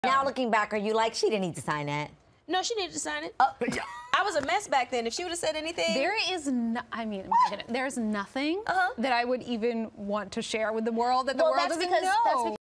Now looking back, are you like, she didn't need to sign that? No, she needed to sign it. I was a mess back then. If she would have said anything. There is no, I mean, there's nothing that I would even want to share with the world that the world doesn't know.